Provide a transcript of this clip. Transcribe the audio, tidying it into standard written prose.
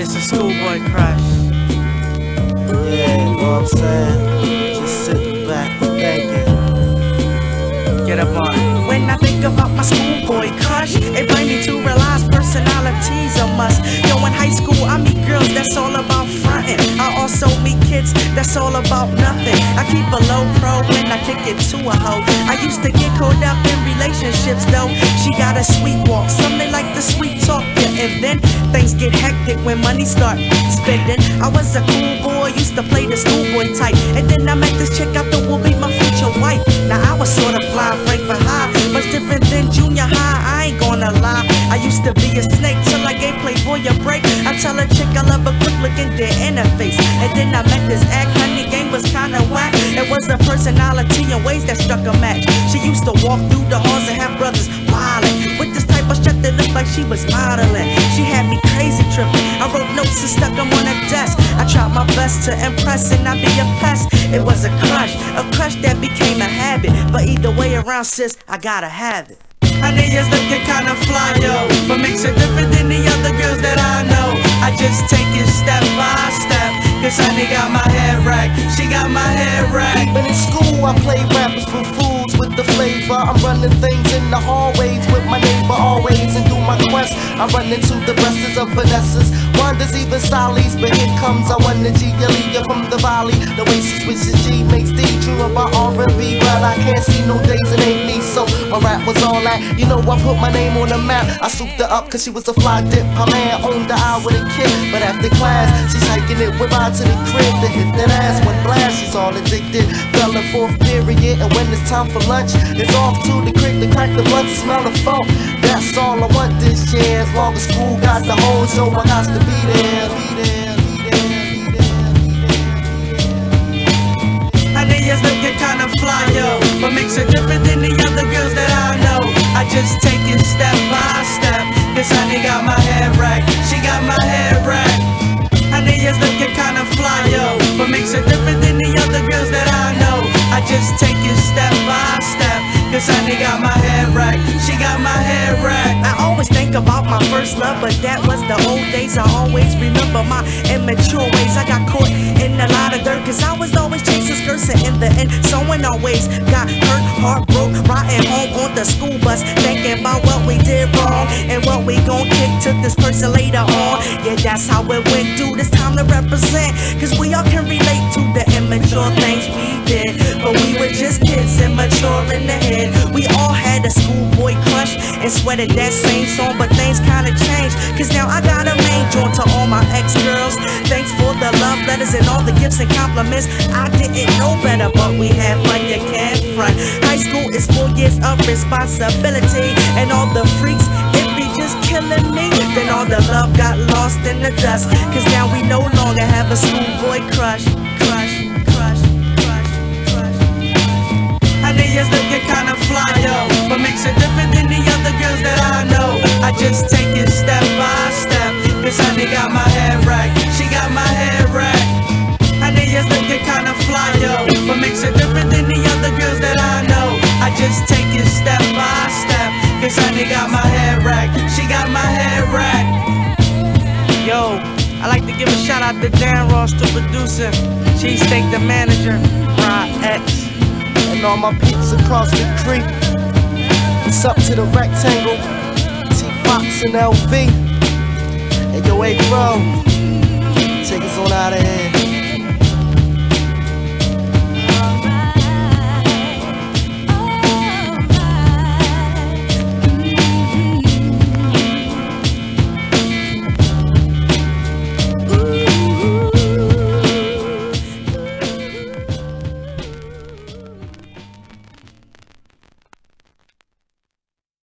it's a schoolboy crush. Yeah, you know what I'm saying? Just sit back and thinking. Get up on it. When I think about my schoolboy crush, it brings me to realize personality's a must. Yo, in high school I meet girls that's all about frontin'. I also meet kids that's all about nothing. I keep a low pro when I kick it to a hoe. I used to get caught up in relationships though. She got a sweet walk, something like the sweet talk, yeah. And then things get hectic when money start spending. I was a cool boy, used to play the schoolboy type, and then I met this chick I thought would be my future wife. Now I was sort of fly Frankfurt High, much different than junior high, I ain't gonna lie. I used to be a snake till I gave Playboy a break. I tell a chick I love a quick look in their inner face, and then I met this act, honey, game was kinda whack. It was her personality and ways that struck a match. She used to walk through the halls and have brothers wildin', with this type of strut that looked like she was modeling. She had me crazy tripping. I wrote notes and stuck them on her desk. I tried my best to impress and not be a pest. It was a crush that became a habit. But either way around, sis, I gotta have it. Honey is looking kinda fly, yo, but makes her different than the other girls that I know. I just take it step by step, cause honey got my head right, she got my head right. Even in school I play rappers for fools with the flavor. I'm running things in the hallways with my neighbor always, and do my quest I run into the breasts of Vanessas, Wandas, even Sally's. But here comes I want the G, Aaliyah from the valley. The way she switches G makes D dream about R&B, but I can't see no days it ain't me. So my rap was all that. You know I put my name on the map. I souped her up cause she was a fly dip. Her man owned the eye with a kid, but after class she's hiking it with her to the crib to hit that ass. When blast, she's all addicted. Fell in fourth period, and when it's time for lunch, it's off to the crib to crack the blunt and smell the funk. That's all I want this year. As long as school got the whole show, I got to be there. Honey is looking kinda fly, yo, but makes her different than the other girls that I know. I just take it step by step, cause honey got my head right, she got my head right. Honey is looking kinda fly, yo, but makes her different than the other girls that I know. I just take it step by step, cause honey got my head right, she got my head right. I always think about my first love, but that was the old days. I always remember my immature ways. I got caught in a lot of dirt, cause I was always chasing skirts, and in the end someone always got hurt, heartbroke, riding home on the school bus, thinking about what we did wrong and what we gon' kick to this person later on. Yeah, that's how it went through. It's time to represent, cause we all can relate to the immature things we did. But we were just kids, immature in the head. We all had a schoolboy crush and sweated that same song, but things kinda changed, cause now I got a main joint to all my ex-girls. Thanks for the love letters and all the gifts and compliments. I didn't know better, but we had fun, you can't front. High school is 4 years of responsibility, and all the freaks, it be just killing me. Then all the love got lost in the dust, cause now we no longer have a schoolboy crush. Honey is looking kinda fly, yo, but makes her different than the other girls that I know. I just take it step by step, cause honey got my head right, she got my head right. Honey is looking kinda fly, yo, but makes her different than the other girls that I know. I just take it step by step, cause honey got my head right, she got my head right. Yo, I like to give a shout out to Dan Ross, the producer, Cheesesteak the manager, Rod X, and all my peeps across the creek. It's up to the rectangle, T-Fox and LV. And yo, hey bro, take us on out of here.